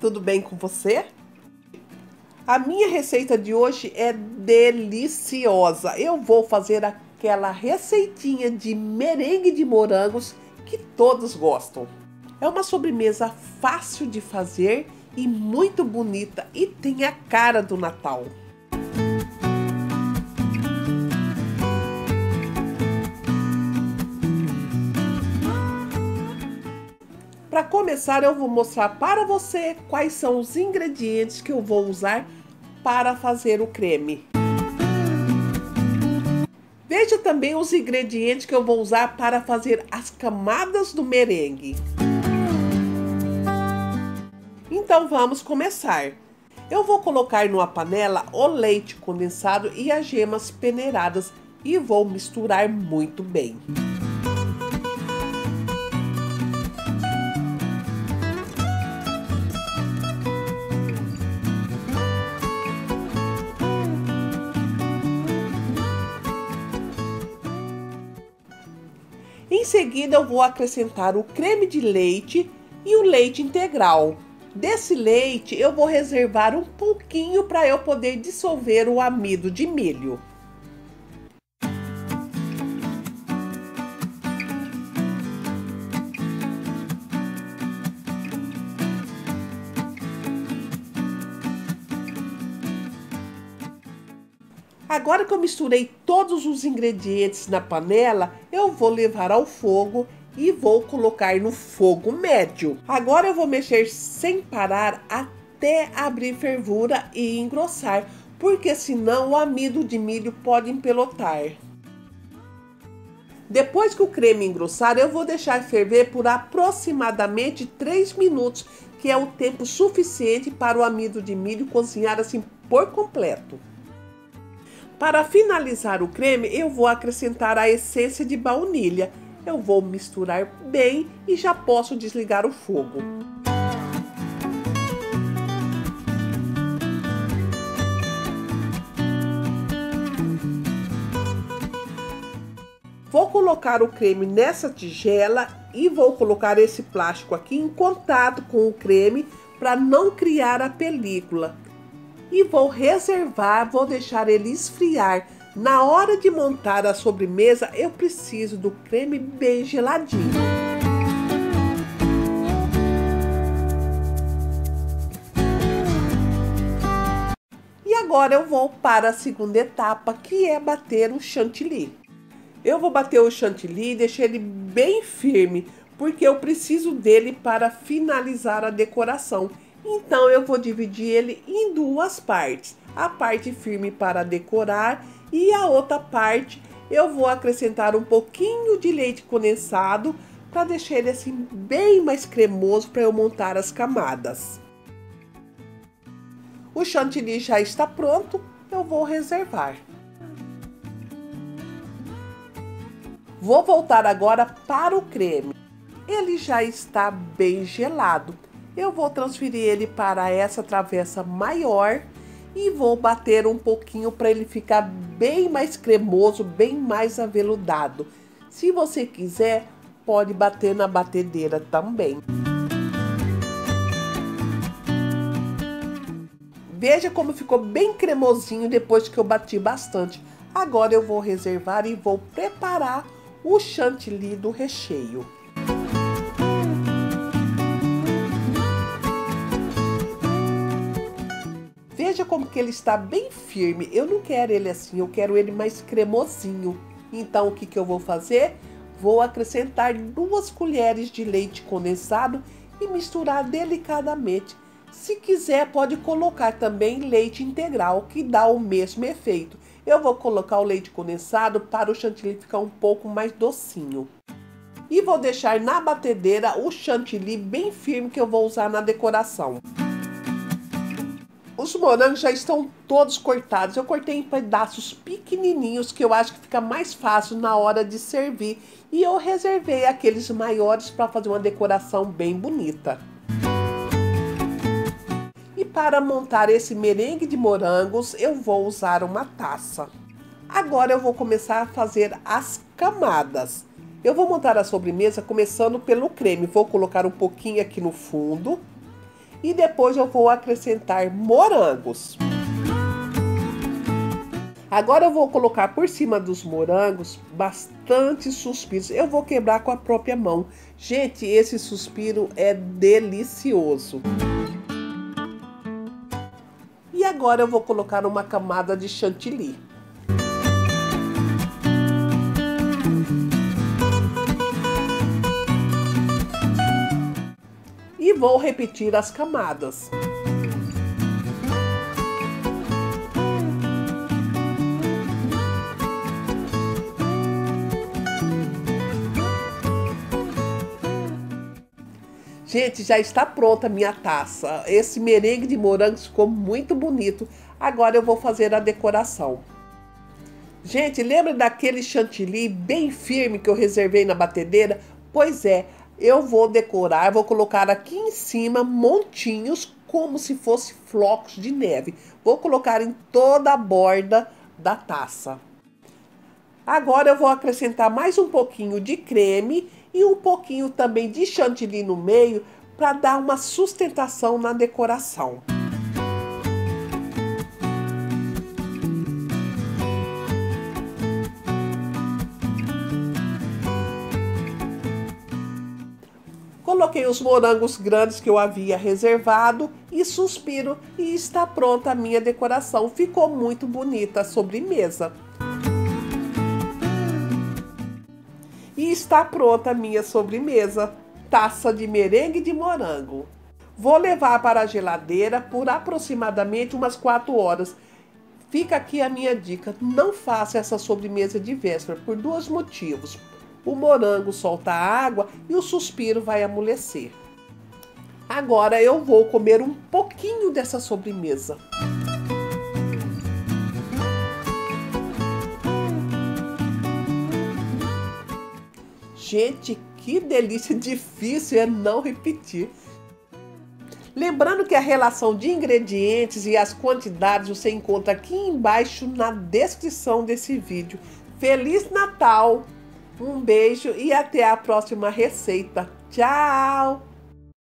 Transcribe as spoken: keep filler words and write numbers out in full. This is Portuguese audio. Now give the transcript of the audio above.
tudo bem com você? A minha receita de hoje é deliciosa. Eu vou fazer aquela receitinha de merengue de morangos que todos gostam. É uma sobremesa fácil de fazer e muito bonita e tem a cara do Natal. Para começar, eu vou mostrar para você quais são os ingredientes que eu vou usar para fazer o creme. Veja também os ingredientes que eu vou usar para fazer as camadas do merengue. Então vamos começar. Eu vou colocar numa panela o leite condensado e as gemas peneiradas e vou misturar muito bem. Em seguida, eu vou acrescentar o creme de leite e o leite integral. Desse leite, eu vou reservar um pouquinho para eu poder dissolver o amido de milho. Agora que eu misturei todos os ingredientes na panela, eu vou levar ao fogo e vou colocar no fogo médio. Agora eu vou mexer sem parar até abrir fervura e engrossar, porque senão o amido de milho pode empelotar. Depois que o creme engrossar, eu vou deixar ferver por aproximadamente três minutos, que é o tempo suficiente para o amido de milho cozinhar assim por completo. Para finalizar o creme, eu vou acrescentar a essência de baunilha. Eu vou misturar bem e já posso desligar o fogo. Vou colocar o creme nessa tigela e vou colocar esse plástico aqui em contato com o creme para não criar a película. E vou reservar, vou deixar ele esfriar. Na hora de montar a sobremesa, eu preciso do creme bem geladinho. E agora eu vou para a segunda etapa, que é bater o chantilly. Eu vou bater o chantilly e deixar ele bem firme, porque eu preciso dele para finalizar a decoração. Então eu vou dividir ele em duas partes, a parte firme para decorar e a outra parte eu vou acrescentar um pouquinho de leite condensado para deixar ele assim bem mais cremoso para eu montar as camadas. O chantilly já está pronto, eu vou reservar. Vou voltar agora para o creme. Ele já está bem gelado. Eu vou transferir ele para essa travessa maior e vou bater um pouquinho para ele ficar bem mais cremoso, bem mais aveludado. Se você quiser, pode bater na batedeira também. Veja como ficou bem cremosinho depois que eu bati bastante. Agora eu vou reservar e vou preparar o chantilly do recheio. Veja como que ele está bem firme. Eu não quero ele assim, eu quero ele mais cremosinho. Então o que que eu vou fazer? Vou acrescentar duas colheres de leite condensado e misturar delicadamente. Se quiser, pode colocar também leite integral, que dá o mesmo efeito. Eu vou colocar o leite condensado para o chantilly ficar um pouco mais docinho. E vou deixar na batedeira o chantilly bem firme que eu vou usar na decoração. Os morangos já estão todos cortados. Eu cortei em pedaços pequenininhos que eu acho que fica mais fácil na hora de servir. E eu reservei aqueles maiores para fazer uma decoração bem bonita. E para montar esse merengue de morangos, eu vou usar uma taça. Agora eu vou começar a fazer as camadas. Eu vou montar a sobremesa começando pelo creme. Vou colocar um pouquinho aqui no fundo. e depois eu vou acrescentar morangos. Agora eu vou colocar por cima dos morangos bastante suspiros. Eu vou quebrar com a própria mão. Gente, esse suspiro é delicioso. E agora eu vou colocar uma camada de chantilly. E vou repetir as camadas. Gente, já está pronta a minha taça. Esse merengue de morangos ficou muito bonito. Agora eu vou fazer a decoração. Gente, lembra daquele chantilly bem firme que eu reservei na batedeira? Pois é, eu vou decorar, vou colocar aqui em cima montinhos como se fosse flocos de neve. Vou colocar em toda a borda da taça. Agora eu vou acrescentar mais um pouquinho de creme e um pouquinho também de chantilly no meio para dar uma sustentação na decoração. Coloquei os morangos grandes que eu havia reservado e suspiro e está pronta a minha decoração. Ficou muito bonita a sobremesa. E está pronta a minha sobremesa, taça de merengue de morango. Vou levar para a geladeira por aproximadamente umas quatro horas. Fica aqui a minha dica, não faça essa sobremesa de véspera por dois motivos. O morango solta água e o suspiro vai amolecer. Agora eu vou comer um pouquinho dessa sobremesa. Gente, que delícia, difícil é não repetir. Lembrando que a relação de ingredientes e as quantidades você encontra aqui embaixo na descrição desse vídeo. Feliz Natal! Um beijo e até a próxima receita. Tchau!